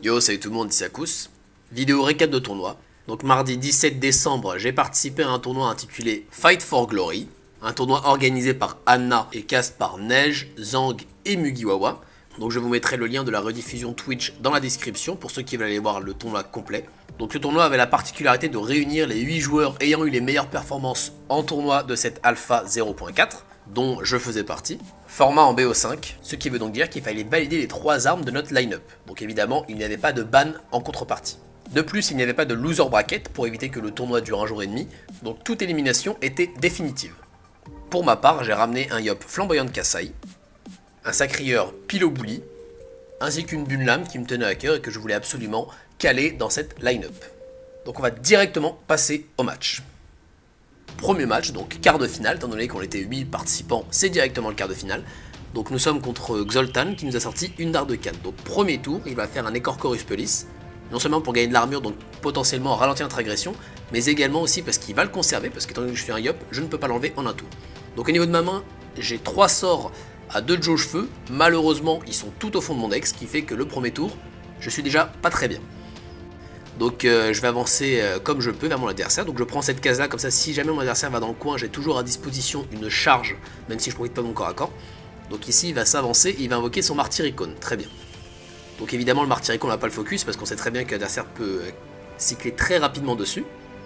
Yo, salut tout le monde, ici Akous. Vidéo récap de tournoi. Donc mardi 17 décembre, j'ai participé à un tournoi intitulé Fight for Glory. Un tournoi organisé par Anna et cast par Neige, Zang et Mugiwawa. Donc je vous mettrai le lien de la rediffusion Twitch dans la description pour ceux qui veulent aller voir le tournoi complet. Donc ce tournoi avait la particularité de réunir les 8 joueurs ayant eu les meilleures performances en tournoi de cette Alpha 0.4, dont je faisais partie. Format en BO5, ce qui veut donc dire qu'il fallait valider les 3 armes de notre line-up. Donc évidemment, il n'y avait pas de ban en contrepartie. De plus, il n'y avait pas de loser bracket pour éviter que le tournoi dure un jour et demi, donc toute élimination était définitive. Pour ma part, j'ai ramené un Yop flamboyant de Kassai, un sacrieur Pilobouli, ainsi qu'une Bunlam qui me tenait à cœur et que je voulais absolument caler dans cette line-up. Donc on va directement passer au match. Premier match, donc quart de finale, étant donné qu'on était 8 participants, c'est directement le quart de finale. Donc nous sommes contre Xoltan qui nous a sorti une dard de canne. Donc premier tour, il va faire un Ecorchorus Pelis, non seulement pour gagner de l'armure, donc potentiellement ralentir notre agression, mais également aussi parce qu'il va le conserver, parce qu'étant donné que je suis un Yop, je ne peux pas l'enlever en un tour. Donc au niveau de ma main, j'ai 3 sorts à 2 de jauge feu, malheureusement ils sont tout au fond de mon deck, ce qui fait que le premier tour, je suis déjà pas très bien. Donc je vais avancer comme je peux vers mon adversaire, donc je prends cette case là, comme ça si jamais mon adversaire va dans le coin, j'ai toujours à disposition une charge, même si je ne profite pas de mon corps à corps. Donc ici il va s'avancer et il va invoquer son Martyricon, très bien. Donc évidemment le Martyricon n'a pas le focus, parce qu'on sait très bien que l'adversaire peut cycler très rapidement dessus.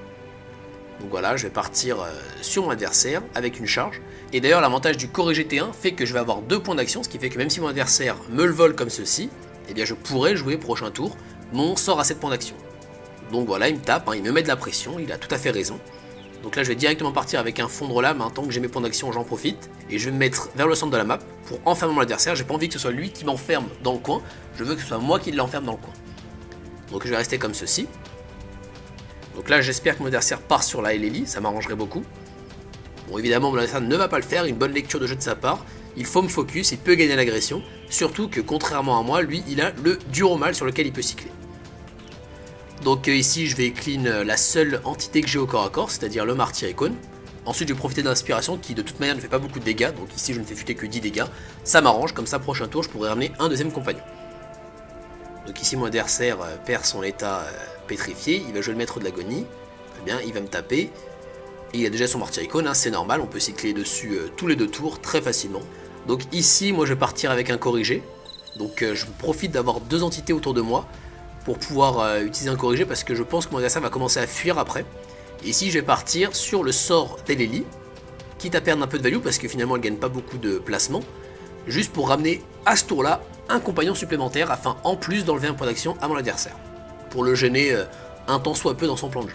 Donc voilà, je vais partir sur mon adversaire avec une charge. Et d'ailleurs l'avantage du corrigé T1 fait que je vais avoir 2 points d'action, ce qui fait que même si mon adversaire me le vole comme ceci, eh bien je pourrais jouer prochain tour mon sort à 7 points d'action. Donc voilà, il me tape, il me met de la pression, il a tout à fait raison. Donc là je vais directement partir avec un fondre lame, tant que j'ai mes points d'action j'en profite. Et je vais me mettre vers le centre de la map pour enfermer mon adversaire. J'ai pas envie que ce soit lui qui m'enferme dans le coin, je veux que ce soit moi qui l'enferme dans le coin. Donc je vais rester comme ceci. Donc là j'espère que mon adversaire part sur la LLI, ça m'arrangerait beaucoup. Bon évidemment mon adversaire ne va pas le faire, une bonne lecture de jeu de sa part. Il faut me focus, il peut gagner l'agression. Surtout que contrairement à moi, lui il a le Duromal sur lequel il peut cycler. Donc ici je vais clean la seule entité que j'ai au corps à corps, c'est-à-dire le Martyricon. Ensuite je vais profiter d'inspiration qui de toute manière ne fait pas beaucoup de dégâts, donc ici je ne fais fuiter que 10 dégâts. Ça m'arrange, comme ça prochain tour je pourrais ramener un deuxième compagnon. Donc ici mon adversaire perd son état pétrifié, il va jouer le maître de l'agonie. Très bien, il va me taper. Et il a déjà son Martyricon, c'est normal, on peut cycler dessus tous les 2 tours très facilement. Donc ici moi je vais partir avec un corrigé. Donc je profite d'avoir 2 entités autour de moi pour pouvoir utiliser un corrigé, parce que je pense que mon adversaire va commencer à fuir après. Et ici je vais partir sur le sort d'Eleli, quitte à perdre un peu de value parce que finalement elle gagne pas beaucoup de placement, juste pour ramener à ce tour là un compagnon supplémentaire afin en plus d'enlever un point d'action à mon adversaire, pour le gêner un tant soit peu dans son plan de jeu.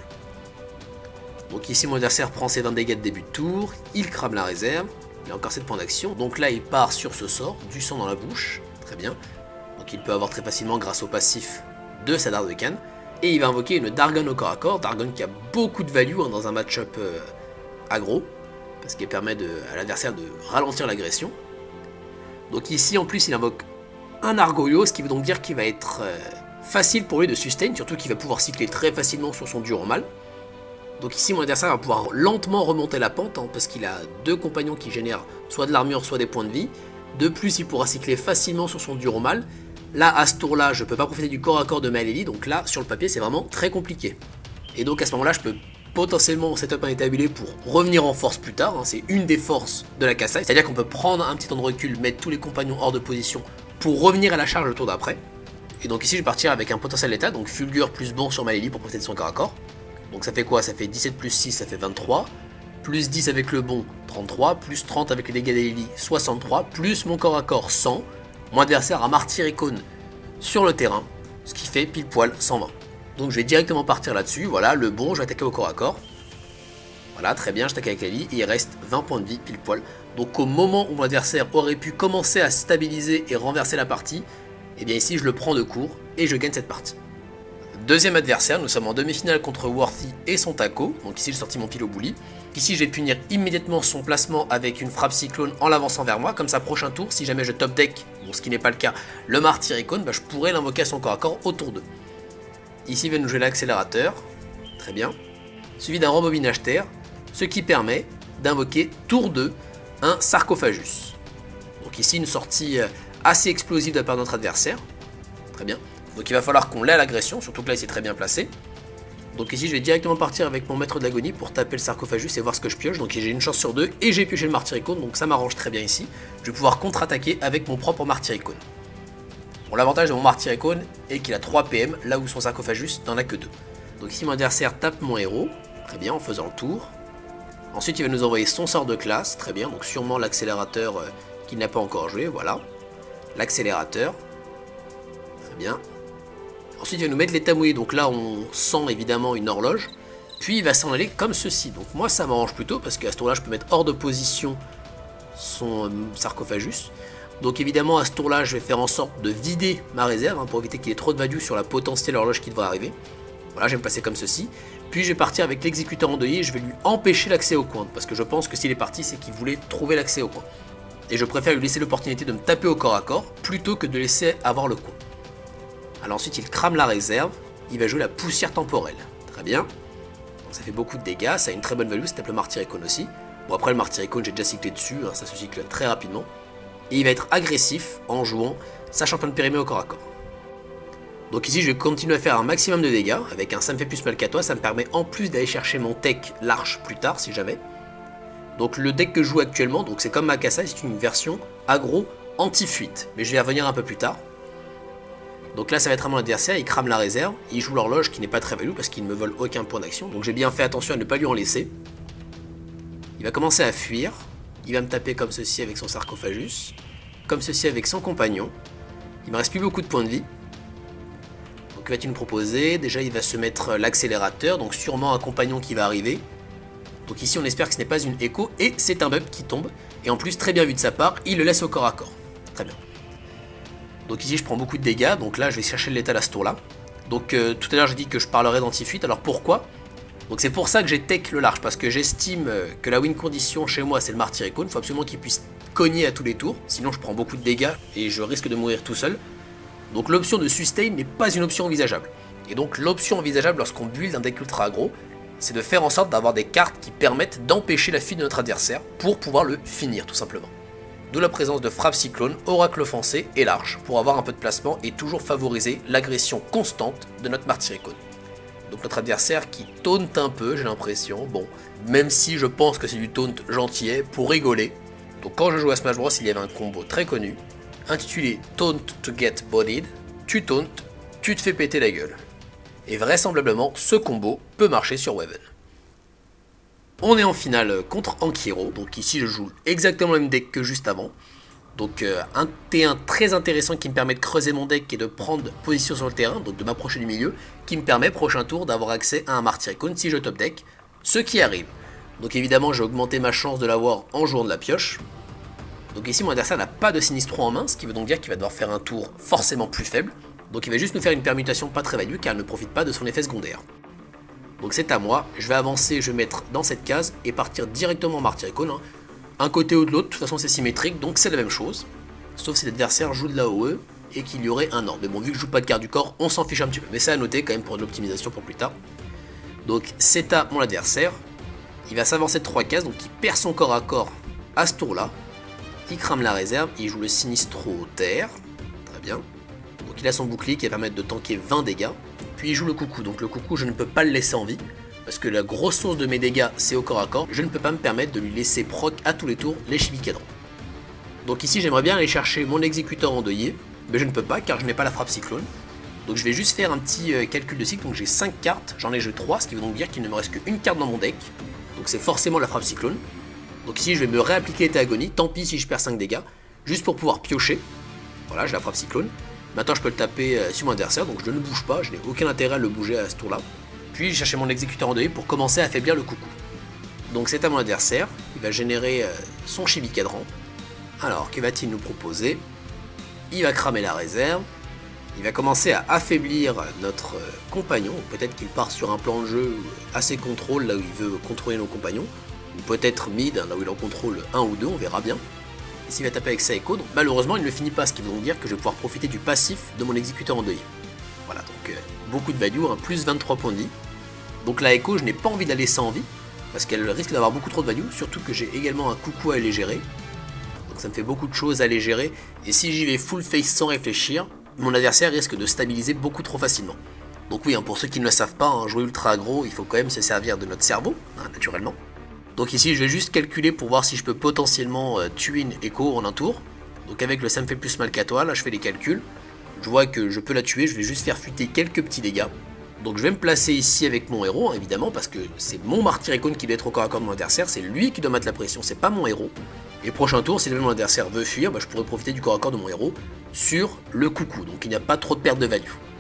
Donc ici mon adversaire prend ses 20 dégâts de début de tour, il crame la réserve, il a encore 7 points d'action, donc là il part sur ce sort, du sang dans la bouche, très bien, donc il peut avoir très facilement grâce au passif de sa dard de canne, et il va invoquer une Dargon au corps à corps, Dargon qui a beaucoup de value dans un match-up aggro, parce qu'elle permet à l'adversaire de ralentir l'agression. Donc ici en plus il invoque un Argoyo, ce qui veut donc dire qu'il va être facile pour lui de sustain, surtout qu'il va pouvoir cycler très facilement sur son Duromal. Donc ici mon adversaire va pouvoir lentement remonter la pente, parce qu'il a 2 compagnons qui génèrent soit de l'armure soit des points de vie. De plus il pourra cycler facilement sur son Duromal. Là, à ce tour-là, je ne peux pas profiter du corps à corps de ma LLI, donc là, sur le papier, c'est vraiment très compliqué. Et donc à ce moment-là, je peux potentiellement setup un établi pour revenir en force plus tard, c'est une des forces de la Kassai, c'est-à-dire qu'on peut prendre un petit temps de recul, mettre tous les compagnons hors de position pour revenir à la charge le tour d'après. Et donc ici, je vais partir avec un potentiel d'état, donc Fulgur plus bon sur ma LLI pour profiter de son corps à corps. Donc ça fait quoi? Ça fait 17 plus 6, ça fait 23, plus 10 avec le bon, 33, plus 30 avec les dégâts d'Eleli, 63, plus mon corps à corps, 100. Mon adversaire a Martyricon sur le terrain, ce qui fait pile poil 120. Donc je vais directement partir là-dessus, voilà, le bon, je vais attaquer au corps à corps. Voilà, très bien, j'attaque avec la vie, et il reste 20 points de vie pile poil. Donc au moment où mon adversaire aurait pu commencer à stabiliser et renverser la partie, et bien ici je le prends de court, et je gagne cette partie. Deuxième adversaire, nous sommes en demi-finale contre Worthy et son Taco, donc ici j'ai sorti mon Pilobouli. Ici je vais punir immédiatement son placement avec une frappe cyclone en l'avançant vers moi, comme ça prochain tour, si jamais je top deck, bon, ce qui n'est pas le cas, le Martyricon, je pourrais l'invoquer à son corps à corps au tour 2. Ici il va nous jouer l'accélérateur, très bien, suivi d'un rembobinage terre, ce qui permet d'invoquer tour 2 un Sarcophagus. Donc ici une sortie assez explosive de la part de notre adversaire, très bien. Donc il va falloir qu'on l'ait à l'agression, surtout que là il s'est très bien placé. Donc ici je vais directement partir avec mon maître de l'agonie pour taper le sarcophagus et voir ce que je pioche. Donc j'ai une chance sur 2 et j'ai pioché le martyricone, donc ça m'arrange très bien ici. Je vais pouvoir contre-attaquer avec mon propre martyricone. Bon, l'avantage de mon martyricone est qu'il a 3 PM, là où son sarcophagus n'en a que 2. Donc ici mon adversaire tape mon héros, très bien, en faisant le tour. Ensuite il va nous envoyer son sort de classe, très bien, donc sûrement l'accélérateur qu'il n'a pas encore joué, voilà. L'accélérateur, très bien. Ensuite il va nous mettre l'état mouillé, donc là on sent évidemment une horloge. Puis il va s'en aller comme ceci, donc moi ça m'arrange plutôt parce qu'à ce tour là je peux mettre hors de position son sarcophagus. Donc évidemment à ce tour là je vais faire en sorte de vider ma réserve pour éviter qu'il y ait trop de value sur la potentielle horloge qui devrait arriver. Voilà, je vais me placer comme ceci. Puis je vais partir avec l'exécuteur endeuillé et je vais lui empêcher l'accès au coin. Parce que je pense que s'il est parti, c'est qu'il voulait trouver l'accès au coin. Et je préfère lui laisser l'opportunité de me taper au corps à corps plutôt que de laisser avoir le coin. Alors ensuite il crame la réserve, il va jouer la poussière temporelle. Très bien. Donc ça fait beaucoup de dégâts, ça a une très bonne value, ça tape le martyricone aussi. Bon après le martyricone j'ai déjà cyclé dessus, ça se cycle très rapidement. Et il va être agressif en jouant sa championne périmée au corps à corps. Donc ici je vais continuer à faire un maximum de dégâts, avec un ça me fait plus mal qu'à toi, ça me permet en plus d'aller chercher mon tech l'arche plus tard si jamais. Donc le deck que je joue actuellement, donc c'est comme Makasa, c'est une version aggro anti-fuite, mais je vais y revenir un peu plus tard. Donc là ça va être à mon adversaire, il crame la réserve, il joue l'horloge qui n'est pas très value parce qu'il ne me vole aucun point d'action, donc j'ai bien fait attention à ne pas lui en laisser. Il va commencer à fuir, il va me taper comme ceci avec son sarcophagus, comme ceci avec son compagnon, il me reste plus beaucoup de points de vie. Que va-t-il nous proposer? Déjà il va se mettre l'accélérateur, donc sûrement un compagnon qui va arriver. Donc ici on espère que ce n'est pas une écho, et c'est un bub qui tombe. Et en plus très bien vu de sa part, il le laisse au corps à corps. Très bien. Donc ici je prends beaucoup de dégâts, donc là je vais chercher le létal à ce tour là. Donc tout à l'heure j'ai dit que je parlerais d'anti-fuite, alors pourquoi? Donc c'est pour ça que j'ai tech le large, parce que j'estime que la win condition chez moi c'est le martyricone, il faut absolument qu'il puisse cogner à tous les tours, sinon je prends beaucoup de dégâts et je risque de mourir tout seul. Donc l'option de sustain n'est pas une option envisageable. Et donc l'option envisageable lorsqu'on build un deck ultra aggro, c'est de faire en sorte d'avoir des cartes qui permettent d'empêcher la fuite de notre adversaire pour pouvoir le finir tout simplement. D'où la présence de frappe cyclone, oracle offensé et large, pour avoir un peu de placement et toujours favoriser l'agression constante de notre martyricone. Donc notre adversaire qui taunte un peu, j'ai l'impression, bon, même si je pense que c'est du taunt gentillet pour rigoler. Donc quand je joue à Smash Bros, il y avait un combo très connu, intitulé Taunt to get bodied, tu tauntes, tu te fais péter la gueule. Et vraisemblablement, ce combo peut marcher sur Waven. On est en finale contre Ankiro, donc ici je joue exactement le même deck que juste avant. Donc un T1 très intéressant qui me permet de creuser mon deck et de prendre position sur le terrain, donc de m'approcher du milieu, qui me permet prochain tour d'avoir accès à un martyricone si je top deck, ce qui arrive. Donc évidemment j'ai augmenté ma chance de l'avoir en jouant de la pioche. Donc ici mon adversaire n'a pas de Sinistro en main, ce qui veut donc dire qu'il va devoir faire un tour forcément plus faible. Donc il va juste nous faire une permutation pas très value car il ne profite pas de son effet secondaire. Donc c'est à moi, je vais avancer, je vais mettre dans cette case et partir directement en martyricone. Un côté ou de l'autre, de toute façon c'est symétrique, donc c'est la même chose. Sauf si l'adversaire joue de l'AOE et qu'il y aurait un ordre. Mais bon, vu que je joue pas de garde du corps, on s'en fiche un petit peu. Mais c'est à noter quand même pour de l'optimisation pour plus tard. Donc c'est à mon adversaire. Il va s'avancer de 3 cases, donc il perd son corps à corps à ce tour-là. Il crame la réserve, il joue le Sinistro terre. Très bien. Donc il a son bouclier qui va permettre de tanker 20 dégâts. Puis il joue le coucou, donc le coucou je ne peux pas le laisser en vie. Parce que la grosse source de mes dégâts c'est au corps à corps. Je ne peux pas me permettre de lui laisser proc à tous les tours les chibicadrons. Donc ici j'aimerais bien aller chercher mon exécuteur endeuillé. Mais je ne peux pas car je n'ai pas la frappe cyclone. Donc je vais juste faire un petit calcul de cycle. Donc j'ai 5 cartes, j'en ai joué 3. Ce qui veut donc dire qu'il ne me reste qu'une carte dans mon deck. Donc c'est forcément la frappe cyclone. Donc ici je vais me réappliquer l'état agonie, tant pis si je perds 5 dégâts, juste pour pouvoir piocher. Voilà, j'ai la frappe cyclone. Maintenant je peux le taper sur mon adversaire, donc je ne bouge pas, je n'ai aucun intérêt à le bouger à ce tour là. Puis j'ai cherché mon exécuteur endeuillé pour commencer à affaiblir le coucou. Donc c'est à mon adversaire, il va générer son chibicadran. Alors que va-t-il nous proposer? Il va cramer la réserve, il va commencer à affaiblir notre compagnon, peut-être qu'il part sur un plan de jeu assez contrôle là où il veut contrôler nos compagnons. Ou peut-être mid, là où il en contrôle 1 ou 2, on verra bien. Ici il va taper avec sa écho, donc malheureusement il ne finit pas, ce qui veut donc dire que je vais pouvoir profiter du passif de mon exécuteur endeuillé. Voilà, donc beaucoup de value, plus 23 points de vie. Donc la écho, je n'ai pas envie de la laisser en vie, parce qu'elle risque d'avoir beaucoup trop de value, surtout que j'ai également un coucou à aller gérer. Donc ça me fait beaucoup de choses à aller gérer, et si j'y vais full face sans réfléchir, mon adversaire risque de stabiliser beaucoup trop facilement. Donc oui, hein, pour ceux qui ne le savent pas, hein, jouer ultra aggro, il faut quand même se servir de notre cerveau, hein, naturellement. Donc ici, je vais juste calculer pour voir si je peux potentiellement tuer une Echo en un tour. Donc avec le ça me fait plus mal qu'à toi, là je fais les calculs. Je vois que je peux la tuer, je vais juste faire fuiter quelques petits dégâts. Donc je vais me placer ici avec mon héros, hein, évidemment, parce que c'est mon Martyr Icône qui doit être au corps à corps de mon adversaire, c'est lui qui doit mettre la pression, c'est pas mon héros. Et prochain tour, si mon adversaire veut fuir, bah, je pourrais profiter du corps à corps de mon héros sur le coucou, donc il n'y a pas trop de perte de value.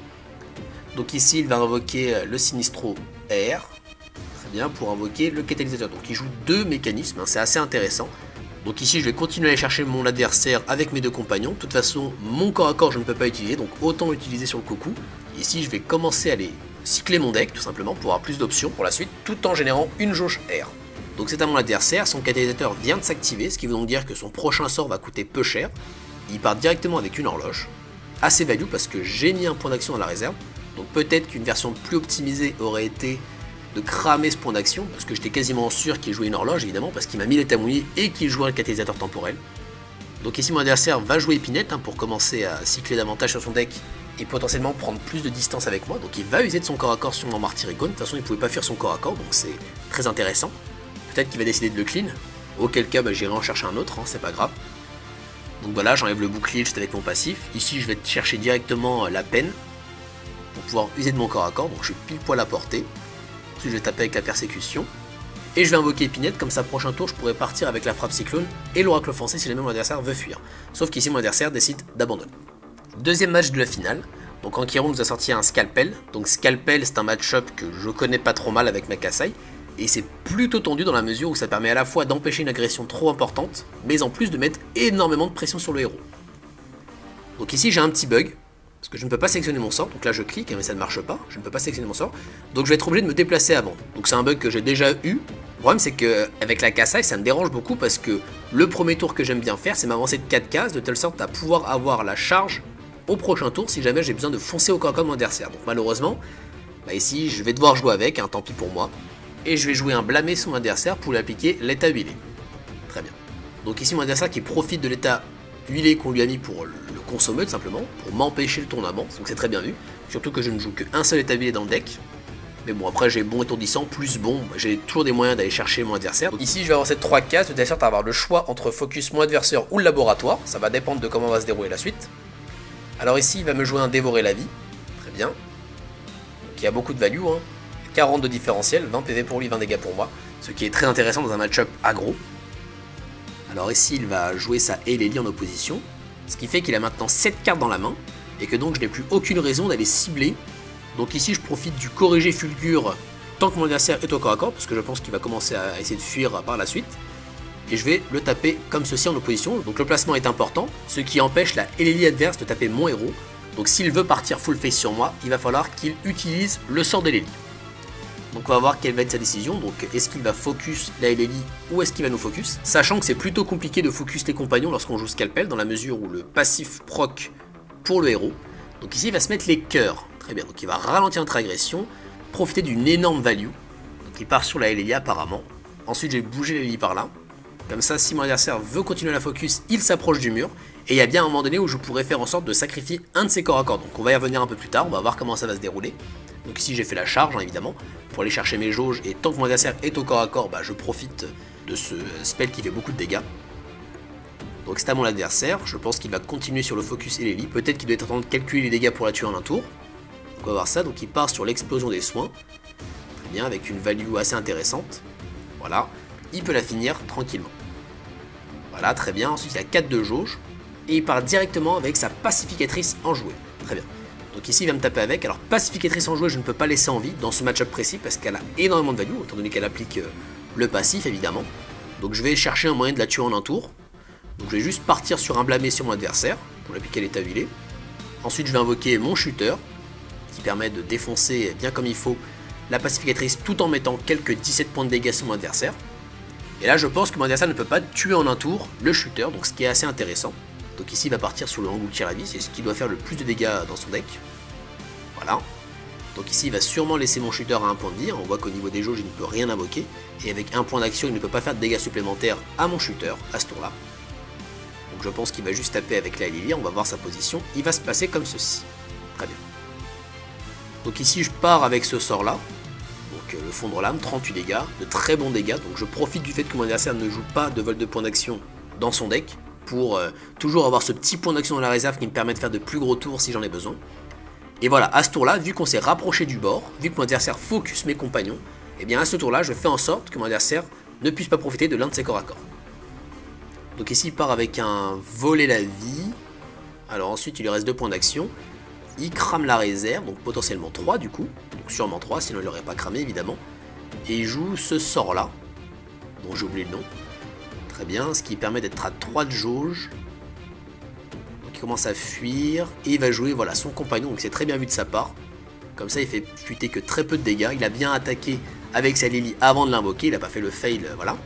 Donc ici, il va invoquer le Sinistro R, très bien, pour invoquer le catalyseur. Donc il joue deux mécanismes, hein, c'est assez intéressant. Donc ici, je vais continuer à aller chercher mon adversaire avec mes deux compagnons. De toute façon, mon corps à corps, je ne peux pas utiliser, donc autant l'utiliser sur le coucou. Ici, je vais commencer à aller cycler mon deck, tout simplement, pour avoir plus d'options pour la suite, tout en générant une jauge R. Donc c'est à mon adversaire, son catalyseur vient de s'activer, ce qui veut donc dire que son prochain sort va coûter peu cher. Il part directement avec une horloge, assez value parce que j'ai mis un point d'action dans la réserve. Donc peut-être qu'une version plus optimisée aurait été de cramer ce point d'action, parce que j'étais quasiment sûr qu'il jouait une horloge, évidemment, parce qu'il m'a mis l'état mouillé et qu'il jouait un catalyseur temporel. Donc ici mon adversaire va jouer épinette, hein, pour commencer à cycler davantage sur son deck et potentiellement prendre plus de distance avec moi. Donc il va user de son corps à corps sur mon Martyr Icône. De toute façon il ne pouvait pas fuir son corps à corps, donc c'est très intéressant. Peut-être qu'il va décider de le clean, auquel cas bah, j'irai en chercher un autre, hein, c'est pas grave. Donc voilà, j'enlève le bouclier juste avec mon passif. Ici je vais chercher directement la peine pour pouvoir user de mon corps à corps, donc je suis pile poil à portée. Ensuite je vais taper avec la persécution. Et je vais invoquer Épinette, comme ça prochain tour je pourrais partir avec la frappe cyclone et l'oracle offensé si jamais mon adversaire veut fuir. Sauf qu'ici mon adversaire décide d'abandonner. Deuxième match de la finale. Donc Ankiron nous a sorti un Scalpel. Donc Scalpel c'est un match-up que je connais pas trop mal avec ma Kassai. Et c'est plutôt tendu dans la mesure où ça permet à la fois d'empêcher une agression trop importante, mais en plus de mettre énormément de pression sur le héros. Donc ici j'ai un petit bug, parce que je ne peux pas sélectionner mon sort, donc là je clique mais ça ne marche pas, je ne peux pas sélectionner mon sort, donc je vais être obligé de me déplacer avant. Donc c'est un bug que j'ai déjà eu. Le problème c'est qu'avec la Kassai ça me dérange beaucoup parce que le premier tour que j'aime bien faire c'est m'avancer de 4 cases de telle sorte à pouvoir avoir la charge au prochain tour si jamais j'ai besoin de foncer au corps à corps de mon adversaire. Donc malheureusement, bah ici je vais devoir jouer avec, hein, tant pis pour moi. Et je vais jouer un blâmé sur mon adversaire pour lui appliquer l'état huilé. Très bien. Donc ici mon adversaire qui profite de l'état huilé qu'on lui a mis pour le consommer tout simplement, pour m'empêcher le tournement, donc c'est très bien vu. Surtout que je ne joue qu'un seul état huilé dans le deck. Mais bon après j'ai bon étourdissant, plus bon, j'ai toujours des moyens d'aller chercher mon adversaire. Donc ici je vais avoir ces 3 cases de telle sorte à avoir le choix entre focus mon adversaire ou le laboratoire, ça va dépendre de comment va se dérouler la suite. Alors ici il va me jouer un dévorer la vie, très bien. Donc il y a beaucoup de value, hein. 40 de différentiel, 20 PV pour lui, 20 dégâts pour moi, ce qui est très intéressant dans un match-up aggro. Alors ici il va jouer sa Eleli en opposition, ce qui fait qu'il a maintenant 7 cartes dans la main, et que donc je n'ai plus aucune raison d'aller cibler. Donc ici je profite du corrigé fulgure tant que mon adversaire est au corps à corps, parce que je pense qu'il va commencer à essayer de fuir par la suite. Et je vais le taper comme ceci en opposition, donc le placement est important, ce qui empêche la Eleli adverse de taper mon héros. Donc s'il veut partir full face sur moi, il va falloir qu'il utilise le sort d'Eleli. Donc on va voir quelle va être sa décision, donc est-ce qu'il va focus la Eleli ou est-ce qu'il va nous focus, sachant que c'est plutôt compliqué de focus les compagnons lorsqu'on joue Scalpel, dans la mesure où le passif proc pour le héros. Donc ici il va se mettre les cœurs, très bien, donc il va ralentir notre agression, profiter d'une énorme value, donc il part sur la Eleli apparemment. Ensuite je vais bouger l'Eleli par là, comme ça si mon adversaire veut continuer la focus, il s'approche du mur, et il y a bien un moment donné où je pourrais faire en sorte de sacrifier un de ses corps à corps, donc on va y revenir un peu plus tard, on va voir comment ça va se dérouler. Donc ici j'ai fait la charge, hein, évidemment, pour aller chercher mes jauges, et tant que mon adversaire est au corps à corps, bah, je profite de ce spell qui fait beaucoup de dégâts. Donc c'est à mon adversaire, je pense qu'il va continuer sur le focus Eleli, peut-être qu'il doit être en train de calculer les dégâts pour la tuer en un tour. Donc on va voir ça, donc il part sur l'explosion des soins, très bien, avec une value assez intéressante, voilà, il peut la finir tranquillement. Voilà, très bien, ensuite il a 4 de jauge, et il part directement avec sa pacificatrice enjouée, très bien. Donc ici il va me taper avec, alors pacificatrice enjouée je ne peux pas laisser en vie dans ce match-up précis parce qu'elle a énormément de value, étant donné qu'elle applique le passif évidemment. Donc je vais chercher un moyen de la tuer en un tour. Donc je vais juste partir sur un blâmé sur mon adversaire pour l'appliquer à l'état huilé. Ensuite je vais invoquer mon shooter qui permet de défoncer bien comme il faut la pacificatrice tout en mettant quelques 17 points de dégâts sur mon adversaire. Et là je pense que mon adversaire ne peut pas tuer en un tour le shooter, donc ce qui est assez intéressant. Donc ici il va partir sur le engloutir la vie, c'est ce qui doit faire le plus de dégâts dans son deck. Voilà. Donc ici il va sûrement laisser mon shooter à un point de vie, on voit qu'au niveau des jauges il ne peut rien invoquer, et avec un point d'action il ne peut pas faire de dégâts supplémentaires à mon shooter à ce tour là. Donc je pense qu'il va juste taper avec la Lily, on va voir sa position. Il va se passer comme ceci. Très bien. Donc ici je pars avec ce sort là. Donc le fondre l'âme, 38 dégâts, de très bons dégâts. Donc je profite du fait que mon adversaire ne joue pas de vol de points d'action dans son deck. Pour toujours avoir ce petit point d'action dans la réserve qui me permet de faire de plus gros tours si j'en ai besoin. Et voilà, à ce tour là, vu qu'on s'est rapproché du bord, vu que mon adversaire focus mes compagnons, et bien à ce tour là je fais en sorte que mon adversaire ne puisse pas profiter de l'un de ses corps à corps. Donc ici il part avec un voler la vie. Alors ensuite il lui reste 2 points d'action. Il crame la réserve, donc potentiellement 3 du coup. Donc sûrement 3, sinon il l'aurait pas cramé évidemment. Et il joue ce sort là, dont j'ai oublié le nom. Très bien, ce qui permet d'être à 3 de jauge. Donc il commence à fuir. Et il va jouer voilà, son compagnon, donc c'est très bien vu de sa part. Comme ça il fait fuiter que très peu de dégâts. Il a bien attaqué avec sa Lily avant de l'invoquer, il n'a pas fait le fail, voilà.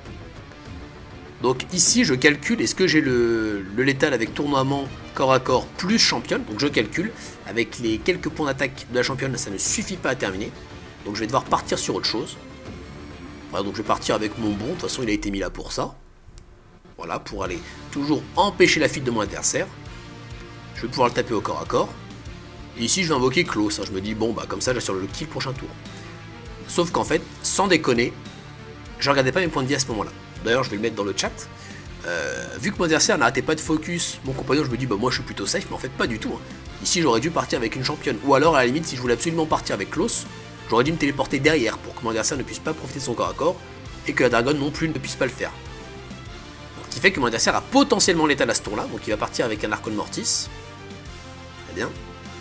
Donc ici je calcule, est-ce que j'ai le létal avec tournoiement corps à corps plus championne. Donc je calcule, avec les quelques points d'attaque de la championne, ça ne suffit pas à terminer. Donc je vais devoir partir sur autre chose. Voilà, donc je vais partir avec mon bon, de toute façon il a été mis là pour ça. Voilà, pour aller toujours empêcher la fuite de mon adversaire. Je vais pouvoir le taper au corps à corps. Et ici je vais invoquer Klaus, hein. Je me dis bon bah comme ça j'assure le kill prochain tour. Sauf qu'en fait, sans déconner, je regardais pas mes points de vie à ce moment là. D'ailleurs je vais le mettre dans le chat. Vu que mon adversaire n'arrêtait pas de focus mon compagnon, je me dis bah moi je suis plutôt safe, mais en fait pas du tout. Hein. Ici j'aurais dû partir avec une championne. Ou alors à la limite si je voulais absolument partir avec Klaus, j'aurais dû me téléporter derrière pour que mon adversaire ne puisse pas profiter de son corps à corps. Et que la dragonne non plus ne puisse pas le faire. Ce qui fait que mon adversaire a potentiellement l'étal à ce tour là. Donc il va partir avec un Archon Mortis. Très bien.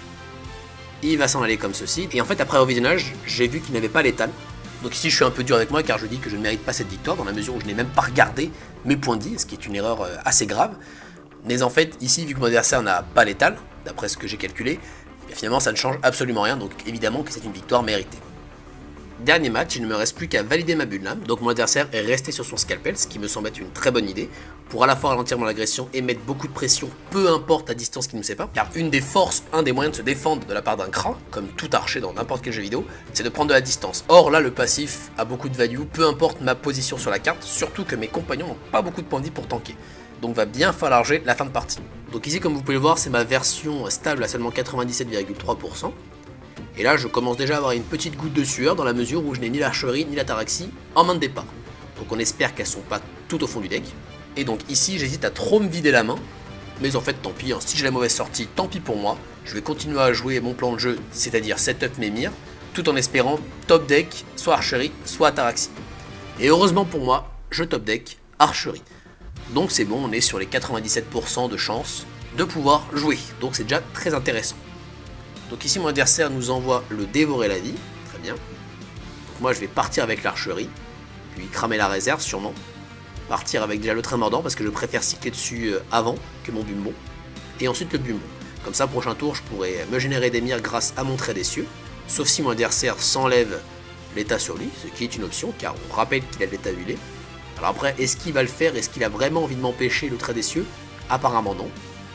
Il va s'en aller comme ceci. Et en fait après revisionnage, j'ai vu qu'il n'avait pas l'étal. Donc ici je suis un peu dur avec moi car je dis que je ne mérite pas cette victoire dans la mesure où je n'ai même pas regardé mes points de vie, ce qui est une erreur assez grave. Mais en fait ici vu que mon adversaire n'a pas l'étal, d'après ce que j'ai calculé, finalement ça ne change absolument rien, donc évidemment que c'est une victoire méritée. Dernier match, il ne me reste plus qu'à valider ma bulle lame, donc mon adversaire est resté sur son scalpel, ce qui me semble être une très bonne idée, pour à la fois ralentir mon agression et mettre beaucoup de pression, peu importe la distance qui nous sépare, car un des moyens de se défendre de la part d'un cran, comme tout archer dans n'importe quel jeu vidéo, c'est de prendre de la distance. Or là, le passif a beaucoup de value, peu importe ma position sur la carte, surtout que mes compagnons n'ont pas beaucoup de points de vie pour tanker. Donc va bien falloir gérer la fin de partie. Donc ici, comme vous pouvez le voir, c'est ma version stable à seulement 97,3%. Et là, je commence déjà à avoir une petite goutte de sueur dans la mesure où je n'ai ni l'archerie ni l'ataraxie en main de départ. Donc on espère qu'elles sont pas tout au fond du deck. Et donc ici, j'hésite à trop me vider la main. Mais en fait, tant pis, hein. Si j'ai la mauvaise sortie, tant pis pour moi. Je vais continuer à jouer mon plan de jeu, c'est-à-dire setup mes mires, tout en espérant top deck, soit archerie, soit ataraxie. Et heureusement pour moi, je top deck archerie. Donc c'est bon, on est sur les 97% de chance de pouvoir jouer. Donc c'est déjà très intéressant. Donc ici mon adversaire nous envoie le dévorer la vie, très bien. Donc moi je vais partir avec l'archerie, puis cramer la réserve sûrement. Partir avec déjà le train mordant parce que je préfère cycler dessus avant que mon bumbon. Et ensuite le bumbon. Comme ça prochain tour je pourrais me générer des mires grâce à mon trait des cieux. Sauf si mon adversaire s'enlève l'état sur lui, ce qui est une option car on rappelle qu'il a l'état huilé. Alors après est-ce qu'il va le faire, est-ce qu'il a vraiment envie de m'empêcher le trait des cieux? Apparemment non.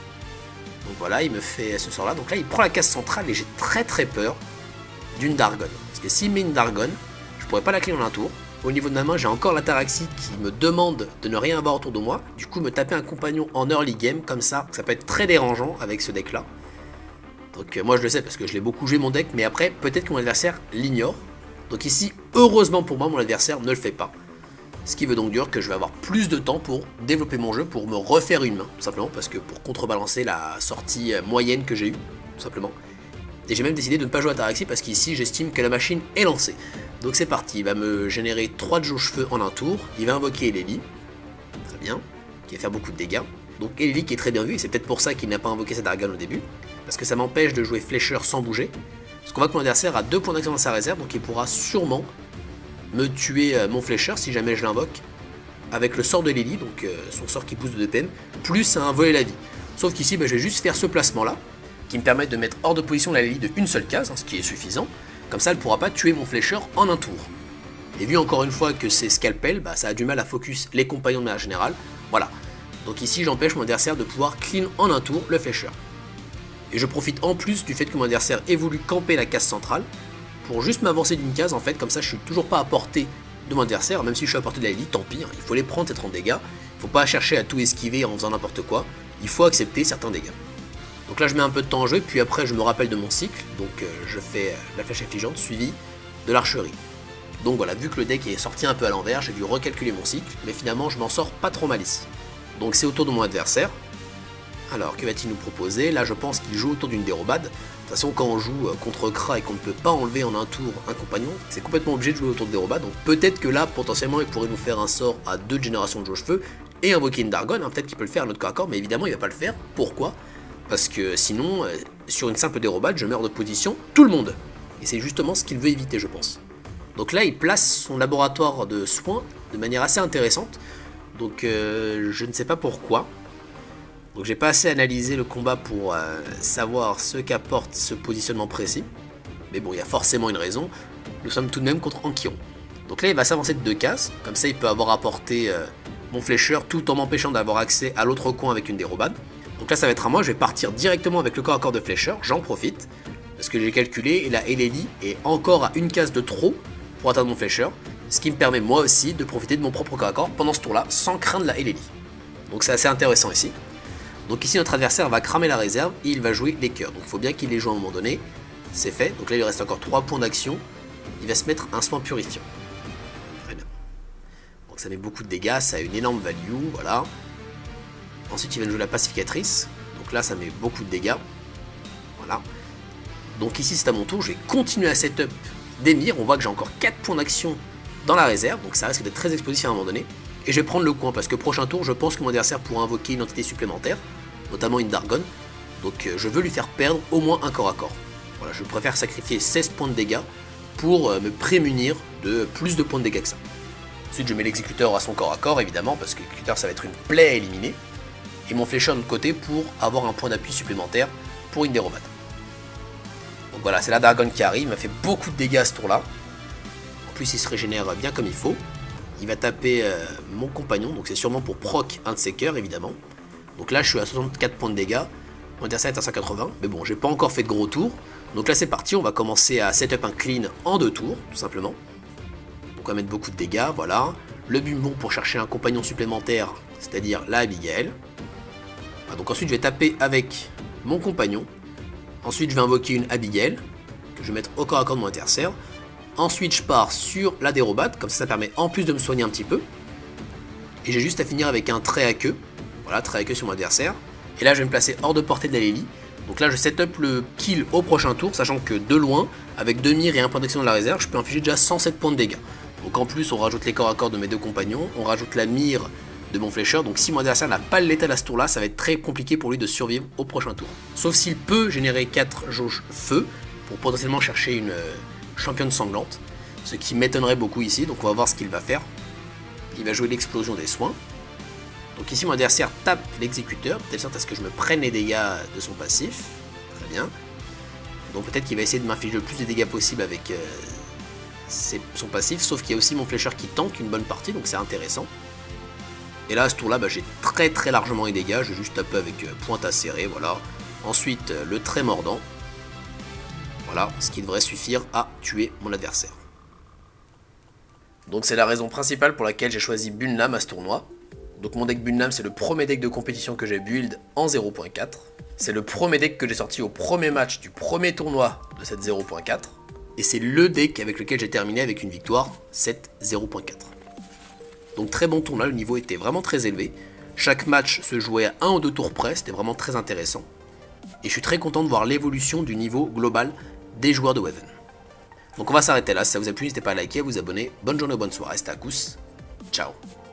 Donc voilà, il me fait ce sort là. Donc là, il prend la case centrale et j'ai très peur d'une Dargon. Parce que s'il met une Dargon, je pourrais pas la clean en un tour. Au niveau de ma main, j'ai encore l'Ataraxie qui me demande de ne rien avoir autour de moi. Du coup, me taper un compagnon en early game comme ça peut être très dérangeant avec ce deck là. Donc moi je le sais parce que je l'ai beaucoup joué mon deck, mais après, peut-être que mon adversaire l'ignore. Donc ici, heureusement pour moi, mon adversaire ne le fait pas. Ce qui veut donc dire que je vais avoir plus de temps pour développer mon jeu, pour me refaire une main, tout simplement, parce que pour contrebalancer la sortie moyenne que j'ai eue, tout simplement. Et j'ai même décidé de ne pas jouer à Ataraxie parce qu'ici j'estime que la machine est lancée. Donc c'est parti, il va me générer 3 de jauge feu en un tour, il va invoquer Eleli, très bien, qui va faire beaucoup de dégâts. Donc Eleli qui est très bien vu, et c'est peut-être pour ça qu'il n'a pas invoqué sa Dargon au début, parce que ça m'empêche de jouer Flécheur sans bouger. Parce qu'on voit que mon adversaire a 2 points d'action dans sa réserve, donc il pourra sûrement me tuer mon flécheur si jamais je l'invoque avec le sort de Lily, donc son sort qui pousse de 2 PM, plus un voler la vie. Sauf qu'ici, je vais juste faire ce placement-là, qui me permet de mettre hors de position la Lily de une seule case, hein, ce qui est suffisant. Comme ça, elle ne pourra pas tuer mon flécheur en un tour. Et vu encore une fois que c'est scalpel, ça a du mal à focus les compagnons de manière générale. Voilà. Donc ici, j'empêche mon adversaire de pouvoir clean en un tour le flécheur. Et je profite en plus du fait que mon adversaire ait voulu camper la case centrale, pour juste m'avancer d'une case en fait, comme ça je suis toujours pas à portée de mon adversaire, même si je suis à portée de la Lily, tant pis, hein, il faut les prendre ces 30 dégâts, il faut pas chercher à tout esquiver en faisant n'importe quoi, il faut accepter certains dégâts. Donc là je mets un peu de temps en jeu, puis après je me rappelle de mon cycle, donc je fais la flèche affligeante suivie de l'archerie. Donc voilà, vu que le deck est sorti un peu à l'envers, j'ai dû recalculer mon cycle, mais finalement je m'en sors pas trop mal ici. Donc c'est au tour de mon adversaire. Alors que va-t-il nous proposer? Là je pense qu'il joue autour d'une dérobade. De toute façon quand on joue contre Kra et qu'on ne peut pas enlever en un tour un compagnon, c'est complètement obligé de jouer autour de dérobade. Donc peut-être que là potentiellement il pourrait nous faire un sort à 2 générations de jauge-feu et invoquer une Dargon, hein, peut-être qu'il peut le faire à notre corps à corps, mais évidemment il va pas le faire. Pourquoi? Parce que sinon, sur une simple dérobade, je meurs de position tout le monde. Et c'est justement ce qu'il veut éviter je pense. Donc là il place son laboratoire de soins de manière assez intéressante. Donc je ne sais pas pourquoi. Donc j'ai pas assez analysé le combat pour savoir ce qu'apporte ce positionnement précis. Mais bon, il y a forcément une raison. Nous sommes tout de même contre Ankiron. Donc là il va s'avancer de 2 cases. Comme ça il peut avoir apporté mon flécheur tout en m'empêchant d'avoir accès à l'autre coin avec une dérobade. Donc là ça va être à moi, je vais partir directement avec le corps à corps de flécheur. J'en profite. Parce que j'ai calculé et la Eleli est encore à une case de trop pour atteindre mon flécheur. Ce qui me permet moi aussi de profiter de mon propre corps à corps pendant ce tour là sans craindre la Eleli. Donc c'est assez intéressant ici. Donc ici notre adversaire va cramer la réserve et il va jouer les cœurs. Donc il faut bien qu'il les joue à un moment donné. C'est fait. Donc là il lui reste encore 3 points d'action. Il va se mettre un soin purifiant. Très bien. Donc ça met beaucoup de dégâts, ça a une énorme value, voilà. Ensuite il va jouer la pacificatrice. Donc là ça met beaucoup de dégâts. Voilà. Donc ici c'est à mon tour, je vais continuer à setup d'émir. On voit que j'ai encore 4 points d'action dans la réserve. Donc ça risque d'être très explosif à un moment donné. Et je vais prendre le coin parce que prochain tour, je pense que mon adversaire pourra invoquer une entité supplémentaire, notamment une Dargon. Donc je veux lui faire perdre au moins un corps à corps. Voilà, je préfère sacrifier 16 points de dégâts pour me prémunir de plus de points de dégâts que ça. Ensuite, je mets l'exécuteur à son corps à corps, évidemment, parce que l'exécuteur, ça va être une plaie à éliminer. Et mon flécheur de l'autre côté pour avoir un point d'appui supplémentaire pour une dérobade. Donc voilà, c'est la Dargon qui arrive, il m'a fait beaucoup de dégâts à ce tour-là. En plus, il se régénère bien comme il faut. Il va taper mon compagnon, donc c'est sûrement pour proc un de ses cœurs évidemment. Donc là je suis à 64 points de dégâts, mon adversaire est à 180, mais bon j'ai pas encore fait de gros tours. Donc là c'est parti, on va commencer à setup un clean en 2 tours, tout simplement. Donc on va mettre beaucoup de dégâts, voilà. Le bumbon pour chercher un compagnon supplémentaire, c'est-à-dire la Abigail. Voilà, donc ensuite je vais taper avec mon compagnon. Ensuite je vais invoquer une Abigail, que je vais mettre au corps à corps de mon adversaire. Ensuite je pars sur la dérobade, comme ça permet en plus de me soigner un petit peu. Et j'ai juste à finir avec un trait à queue. Voilà, trait à queue sur mon adversaire. Et là je vais me placer hors de portée de la Lely. Donc là je setup le kill au prochain tour, sachant que de loin, avec 2 mires et un point d'action de la réserve, je peux infliger déjà 107 points de dégâts. Donc en plus on rajoute les corps à corps de mes 2 compagnons, on rajoute la mire de mon flécheur. Donc si mon adversaire n'a pas le létal à ce tour là, ça va être très compliqué pour lui de survivre au prochain tour. Sauf s'il peut générer 4 jauges feu, pour potentiellement chercher une championne sanglante, ce qui m'étonnerait beaucoup ici, donc on va voir ce qu'il va faire. Il va jouer l'explosion des soins. Donc ici mon adversaire tape l'exécuteur, de telle sorte à ce que je me prenne les dégâts de son passif. Très bien. Donc peut-être qu'il va essayer de m'infliger le plus de dégâts possible avec son passif, sauf qu'il y a aussi mon flécheur qui tank une bonne partie, donc c'est intéressant. Et là à ce tour là j'ai très largement les dégâts, je vais juste taper avec pointe acérée, voilà. Ensuite le trait mordant. Voilà, ce qui devrait suffire à tuer mon adversaire. Donc c'est la raison principale pour laquelle j'ai choisi Bunlam à ce tournoi. Donc mon deck Bunlam c'est le premier deck de compétition que j'ai build en 0.4. C'est le premier deck que j'ai sorti au premier match du premier tournoi de cette 0.4. Et c'est le deck avec lequel j'ai terminé avec une victoire, cette 0.4. Donc très bon tournoi, le niveau était vraiment très élevé. Chaque match se jouait à 1 ou 2 tours près, c'était vraiment très intéressant. Et je suis très content de voir l'évolution du niveau global des joueurs de Waven. Donc on va s'arrêter là, si ça vous a plu n'hésitez pas à liker, à vous abonner, bonne journée ou bonne soirée, c'était Akous, ciao.